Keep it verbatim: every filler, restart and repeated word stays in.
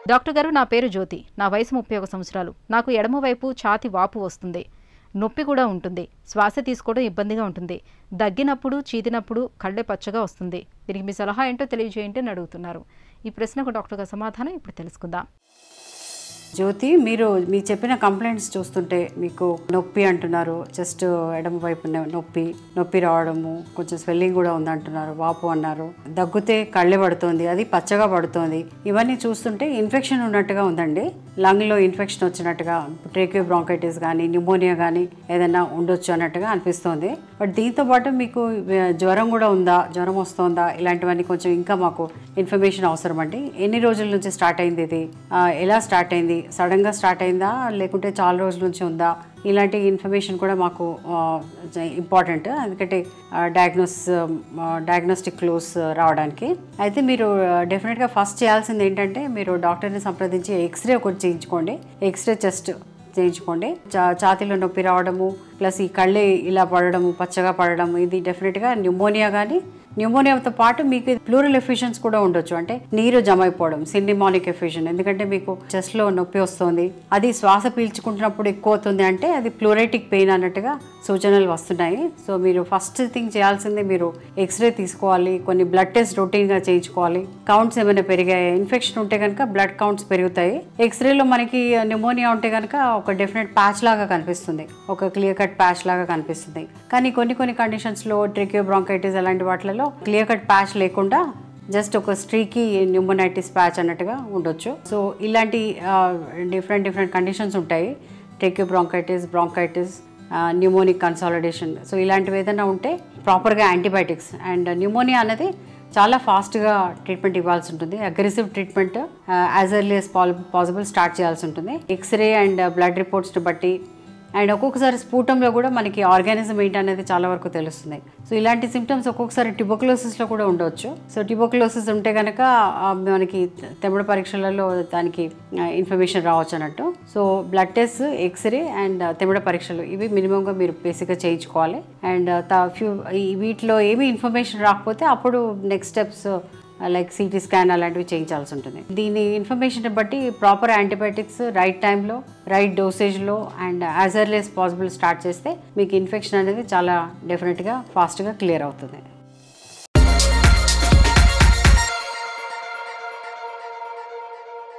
Doctor గారు, నా పేరు జ్యోతి. నా వయసు ముప్పై ఒక సంవత్సరాలు. నాకు ఎడమవైపు ఛాతి వాపు వస్తుంది. నొప్పి కూడా ఉంటుంది. శ్వాస తీసుకోవడం ఇబ్బందిగా ఉంటుంది. దగ్గినప్పుడు, చీదినప్పుడు కళ్ళే పచ్చగా వస్తుంది. దీనికి మీ సలహా ఏంటో తెలియజేయండి అని అడుగుతున్నారు. ఈ ప్రశ్నకు డాక్టర్ గారి సమాధానం ఇప్పుడు తెలుసుకుందాం. జ్యోతి, మీరు మీ చెప్పిన కంప్లైంట్స్ చూస్తుంటే మీకు నొప్పి అంటున్నారు, జస్ట్ ఎడమ వైపు నొప్పి నొప్పి రావడము, కొంచెం స్వెల్లింగ్ కూడా ఉందంటున్నారు, వాపు అన్నారు, దగ్గుతే కళ్ళే పడుతోంది, అది పచ్చగా పడుతోంది. ఇవన్నీ చూస్తుంటే ఇన్ఫెక్షన్ ఉన్నట్టుగా ఉందండి. లంగ్లో ఇన్ఫెక్షన్ వచ్చినట్టుగా, ట్రేకియో బ్రాంకైటిస్ కానీ న్యూమోనియా కానీ ఏదైనా ఉండొచ్చు అన్నట్టుగా అనిపిస్తోంది. బట్ దీంతో పాటు మీకు జ్వరం కూడా ఉందా, జ్వరం వస్తుందా, ఇలాంటివన్నీ కొంచెం ఇంకా మాకు ఇన్ఫర్మేషన్ అవసరం అండి. ఎన్ని రోజుల నుంచి స్టార్ట్ అయింది, ఇది ఎలా స్టార్ట్ అయింది, సడన్గా స్టార్ట్ అయిందా లేకుంటే చాలా రోజుల నుంచి ఉందా, ఇలాంటి ఇన్ఫర్మేషన్ కూడా మాకు ఇంపార్టెంట్. ఎందుకంటే డయాగ్నోస్ డయాగ్నోస్టిక్ క్లూస్ రావడానికి. అయితే మీరు డెఫినెట్గా ఫస్ట్ చేయాల్సింది ఏంటంటే మీరు డాక్టర్ని సంప్రదించి ఎక్స్రే ఒకటి చేయించుకోండి. ఎక్స్రే చెస్ట్ చేయించుకోండి. చా ఛాతీలో నొప్పి రావడము ప్లస్ ఈ కళ్ళే ఇలా పడడము, పచ్చగా పడడము, ఇది డెఫినెట్గా న్యూమోనియా కానీ న్యూమోనియాతో పాటు మీకు ప్లూరల్ ఎఫ్యూషన్స్ కూడా ఉండొచ్చు. అంటే నీరు జమ అయిపోవడం, సినిమానిక్ ఎఫ్యూషన్. ఎందుకంటే మీకు చెస్ట్లో నొప్పి వస్తుంది, అది శ్వాస పీల్చుకుంటున్నప్పుడు ఎక్కువ అవుతుంది అంటే అది ప్లూరైటిక్ పెయిన్ అన్నట్టుగా సూచనలు వస్తున్నాయి. సో మీరు ఫస్ట్ థింగ్ చేయాల్సింది మీరు ఎక్స్రే తీసుకోవాలి, కొన్ని బ్లడ్ టెస్ట్ రొటీన్గా చేయించుకోవాలి. కౌంట్స్ ఏమైనా పెరిగాయి, ఇన్ఫెక్షన్ ఉంటే కనుక బ్లడ్ కౌంట్స్ పెరుగుతాయి. ఎక్స్రేలో మనకి న్యూమోనియా ఉంటే కనుక ఒక డెఫినెట్ ప్యాచ్ లాగా కనిపిస్తుంది, ఒక క్లియర్ కట్ ప్యాచ్ లాగా కనిపిస్తుంది. కానీ కొన్ని కొన్ని కండిషన్స్లో ట్రేకియో బ్రాంకైటిస్ అలాంటి వాటిలలో క్లియర్ కట్ ప్యాచ్ లేకుండా జస్ట్ ఒక స్ట్రీకీ న్యూమోనైటిస్ ప్యాచ్ అన్నట్టుగా ఉండొచ్చు. సో ఇలాంటి డిఫరెంట్ డిఫరెంట్ కండిషన్స్ ఉంటాయి. Tracheobronchitis, bronchitis, pneumonic consolidation. So ఇలాంటివి ఏదైనా ఉంటే ప్రాపర్గా యాంటీబయాటిక్స్. అండ్ న్యూమోనియా అనేది చాలా ఫాస్ట్గా ట్రీట్మెంట్ ఇవ్వాల్సి ఉంటుంది. Aggressive treatment as early as possible start చేయాల్సి ఉంటుంది. ఎక్స్రే అండ్ బ్లడ్ రిపోర్ట్స్ని బట్టి అండ్ ఒక్కొక్కసారి స్ఫూటంలో కూడా మనకి ఆర్గానిజం ఏంటి అనేది చాలా వరకు తెలుస్తుంది. సో ఇలాంటి సిమ్టమ్స్ ఒక్కొక్కసారి ట్యూబర్కులోసిస్లో కూడా ఉండవచ్చు. సో ట్యూబర్కులోసిస్ ఉంటే కనుక మనకి తెమ్మడ పరీక్షలలో దానికి ఇన్ఫర్మేషన్ రావచ్చు అన్నట్టు. So blood test, x-ray and తెమ్మడ పరీక్షలు ఇవి మినిమంగా మీరు బేసిక్గా చేయించుకోవాలి. అండ్ ఫ్యూ వీటిలో ఏమీ ఇన్ఫర్మేషన్ రాకపోతే అప్పుడు next steps like CT scan అలాంటివి చేయించాల్సి ఉంటుంది. దీని ఇన్ఫర్మేషన్ బట్టి ప్రాపర్ యాంటీబయాటిక్స్ రైట్ టైంలో, రైట్ డోసేజ్లో and as early as possible start చేస్తే మీకు ఇన్ఫెక్షన్ అనేది చాలా డెఫినెట్గా ఫాస్ట్గా క్లియర్ అవుతుంది.